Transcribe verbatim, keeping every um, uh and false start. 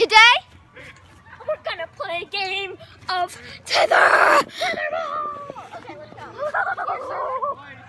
today we're gonna play a game of tether. Tether ball. Okay, let's go.